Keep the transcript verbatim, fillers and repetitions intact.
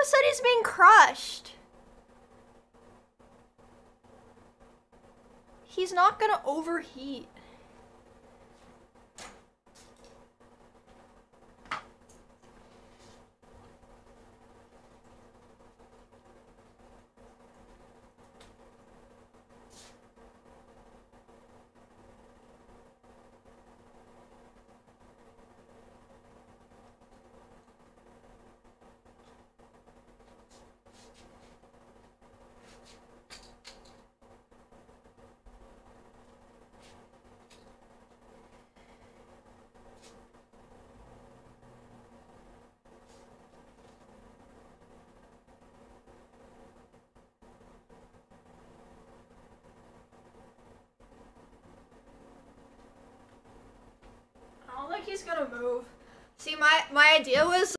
Who said he's being crushed? He's not gonna overheat. I don't think he's gonna move. See, my, my idea was